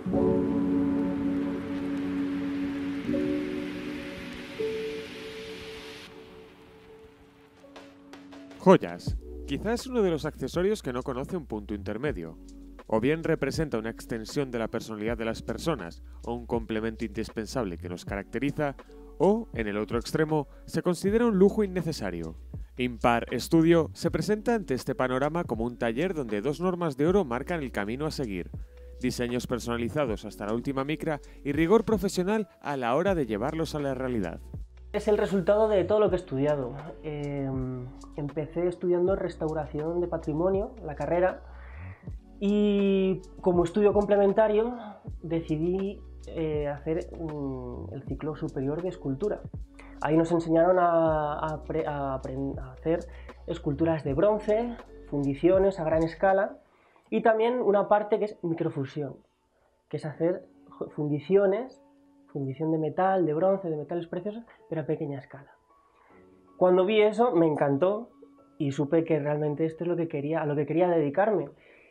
Joyas. Quizás es uno de los accesorios que no conoce un punto intermedio. O bien representa una extensión de la personalidad de las personas o un complemento indispensable que nos caracteriza, o, en el otro extremo, se considera un lujo innecesario. Impar Studio se presenta ante este panorama como un taller donde dos normas de oro marcan el camino a seguir: diseños personalizados hasta la última micra y rigor profesional a la hora de llevarlos a la realidad. Es el resultado de todo lo que he estudiado. Empecé estudiando restauración de patrimonio, la carrera, y como estudio complementario decidí hacer el ciclo superior de escultura. Ahí nos enseñaron a hacer esculturas de bronce, fundiciones a gran escala, y también una parte que es microfusión, que es hacer fundición de metal, de bronce, de metales preciosos, pero a pequeña escala. Cuando vi eso me encantó y supe que realmente esto es a lo que quería dedicarme.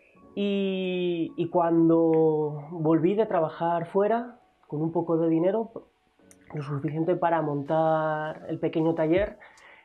Y cuando volví de trabajar fuera, con un poco de dinero, lo suficiente para montar el pequeño taller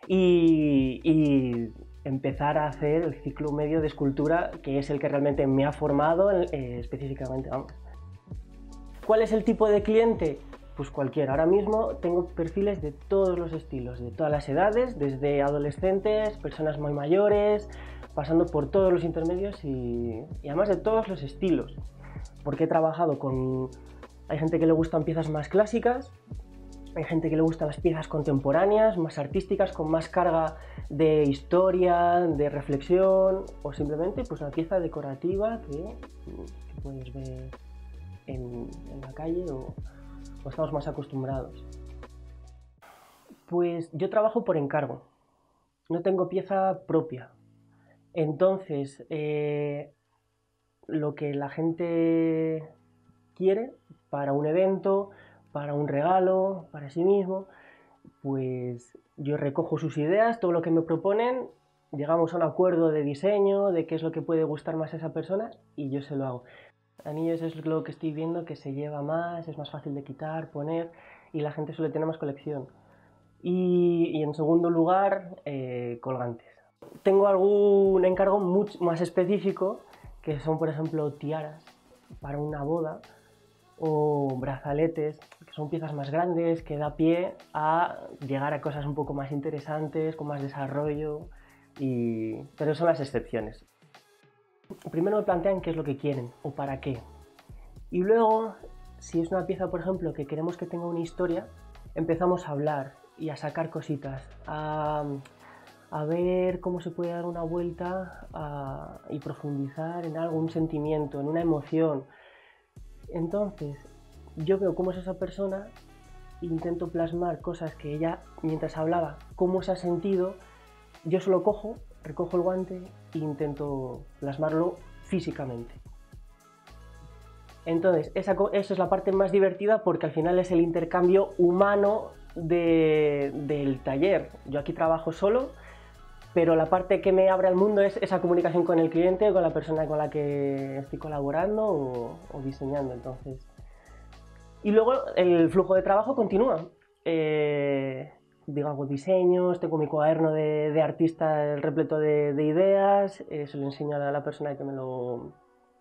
y empezar a hacer el ciclo medio de escultura, que es el que realmente me ha formado específicamente. ¿Cuál es el tipo de cliente? Pues cualquiera. Ahora mismo tengo perfiles de todos los estilos, de todas las edades, desde adolescentes, personas muy mayores, pasando por todos los intermedios y además de todos los estilos. Porque he trabajado con... Hay gente que le gustan piezas más clásicas, hay gente que le gustan las piezas contemporáneas, más artísticas, con más carga de historia, de reflexión, o simplemente pues una pieza decorativa que puedes ver en la calle o estamos más acostumbrados. Pues yo trabajo por encargo, no tengo pieza propia. Entonces, lo que la gente quiere para un evento, para un regalo, para sí mismo, pues yo recojo sus ideas, todo lo que me proponen, llegamos a un acuerdo de diseño, de qué es lo que puede gustar más a esa persona y yo se lo hago. Anillos es lo que estoy viendo que se lleva más, es más fácil de quitar, poner y la gente suele tener más colección. Y en segundo lugar, colgantes. Tengo algún encargo mucho más específico, que son por ejemplo tiaras para una boda o brazaletes, que son piezas más grandes, que da pie a llegar a cosas un poco más interesantes, con más desarrollo, pero son las excepciones. Primero me plantean qué es lo que quieren o para qué. Y luego, si es una pieza, por ejemplo, que queremos que tenga una historia, empezamos a hablar y a sacar cositas, a ver cómo se puede dar una vuelta y profundizar en algún sentimiento, en una emoción. Entonces, yo veo cómo es esa persona e intento plasmar cosas que ella, mientras hablaba, cómo se ha sentido. Yo solo recojo el guante e intento plasmarlo físicamente. Entonces, esa es la parte más divertida porque al final es el intercambio humano del taller. Yo aquí trabajo solo, pero la parte que me abre al mundo es esa comunicación con el cliente, con la persona con la que estoy colaborando o diseñando. Entonces. Y luego el flujo de trabajo continúa. Hago diseños, tengo mi cuaderno de artista repleto de ideas, se lo enseño a la persona que me lo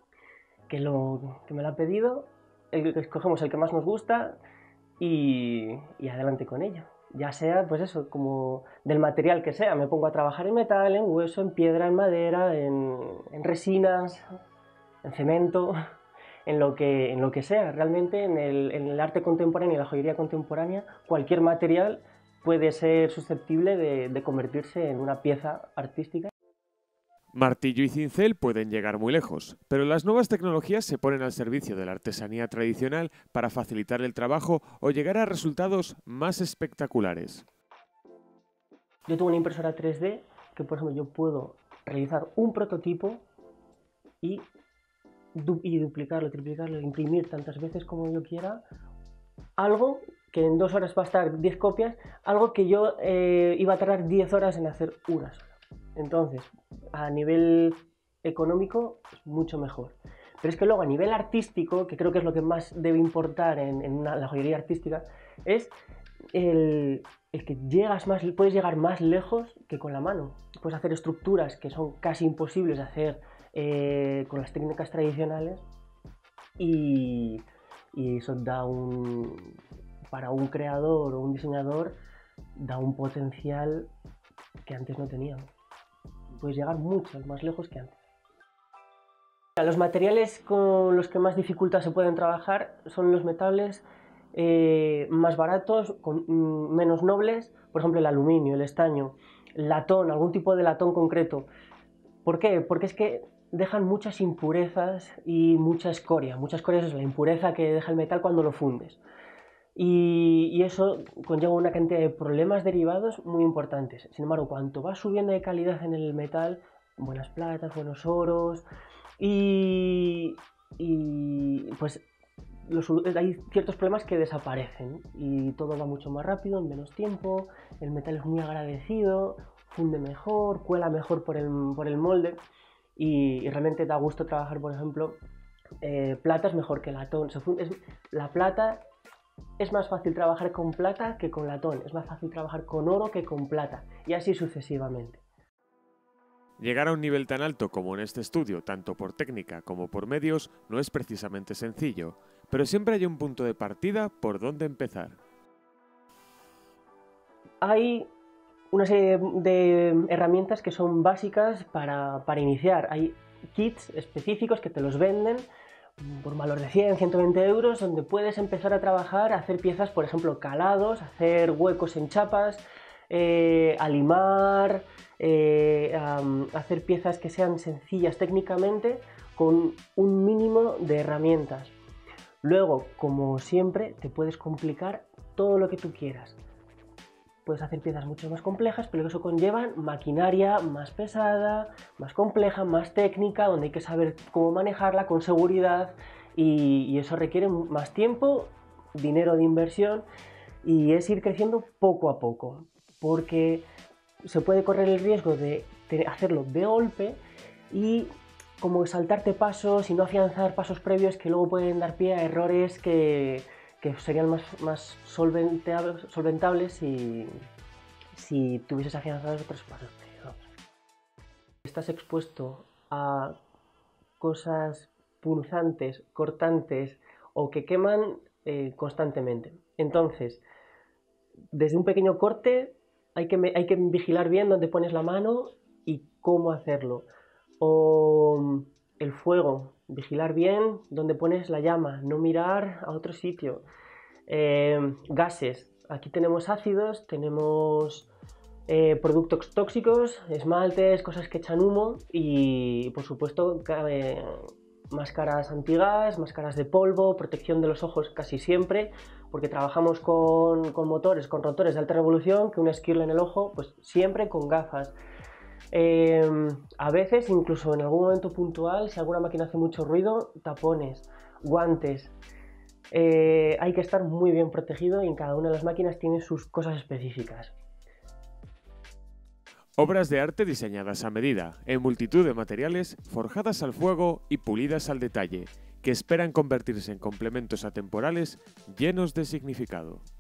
ha pedido, escogemos el que más nos gusta y adelante con ello. Ya sea, pues eso, como del material que sea, me pongo a trabajar en metal, en hueso, en piedra, en madera, en resinas, en cemento, en lo que sea. Realmente en el arte contemporáneo y la joyería contemporánea, cualquier material puede ser susceptible de convertirse en una pieza artística. Martillo y cincel pueden llegar muy lejos, pero las nuevas tecnologías se ponen al servicio de la artesanía tradicional para facilitar el trabajo o llegar a resultados más espectaculares. Yo tengo una impresora 3D que, por ejemplo, yo puedo realizar un prototipo y duplicarlo, triplicarlo, imprimir tantas veces como yo quiera, algo que en 2 horas va a estar 10 copias, algo que yo iba a tardar 10 horas en hacer una sola. Entonces, a nivel económico, es mucho mejor. Pero es que luego a nivel artístico, que creo que es lo que más debe importar en la joyería artística, es el que puedes llegar más lejos que con la mano. Puedes hacer estructuras que son casi imposibles de hacer con las técnicas tradicionales y eso para un creador o un diseñador da un potencial que antes no teníamos. Puedes llegar mucho más lejos que antes. Los materiales con los que más dificultad se pueden trabajar son los metales más baratos, menos nobles, por ejemplo el aluminio, el estaño, latón, algún tipo de latón concreto. ¿Por qué? Porque es que dejan muchas impurezas y mucha escoria. Mucha escoria es la impureza que deja el metal cuando lo fundes. Y eso conlleva una cantidad de problemas derivados muy importantes. Sin embargo, cuanto vas subiendo de calidad en el metal, buenas platas, buenos oros, pues hay ciertos problemas que desaparecen y todo va mucho más rápido, en menos tiempo, el metal es muy agradecido, funde mejor, cuela mejor por el molde y realmente da gusto trabajar, por ejemplo, plata es mejor que latón. La plata es más fácil trabajar con plata que con latón, es más fácil trabajar con oro que con plata y así sucesivamente. Llegar a un nivel tan alto como en este estudio, tanto por técnica como por medios, no es precisamente sencillo, pero siempre hay un punto de partida por donde empezar. Hay una serie de herramientas que son básicas para iniciar. Hay kits específicos que te los venden por un valor de 100, 120 euros, donde puedes empezar a trabajar, a hacer piezas, por ejemplo, calados, hacer huecos en chapas, a limar, hacer piezas que sean sencillas técnicamente con un mínimo de herramientas. Luego, como siempre, te puedes complicar todo lo que tú quieras. Puedes hacer piezas mucho más complejas, pero eso conlleva maquinaria más pesada, más compleja, más técnica, donde hay que saber cómo manejarla con seguridad y eso requiere más tiempo, dinero de inversión y es ir creciendo poco a poco, porque se puede correr el riesgo de hacerlo de golpe y como saltarte pasos y no afianzar pasos previos que luego pueden dar pie a errores que serían más solventables si tuvieses afianzados otros pasos previos. Estás expuesto a cosas punzantes, cortantes o que queman constantemente. Entonces, desde un pequeño corte hay que vigilar bien dónde pones la mano y cómo hacerlo. O el fuego, vigilar bien dónde pones la llama, no mirar a otro sitio. Gases, aquí tenemos ácidos, tenemos productos tóxicos, esmaltes, cosas que echan humo y por supuesto máscaras antigas, máscaras de polvo, protección de los ojos casi siempre, porque trabajamos con motores, con rotores de alta revolución, que una esquirla en el ojo, pues siempre con gafas. A veces, incluso en algún momento puntual, si alguna máquina hace mucho ruido, tapones, guantes. Hay que estar muy bien protegido y en cada una de las máquinas tiene sus cosas específicas. Obras de arte diseñadas a medida, en multitud de materiales, forjadas al fuego y pulidas al detalle, que esperan convertirse en complementos atemporales llenos de significado.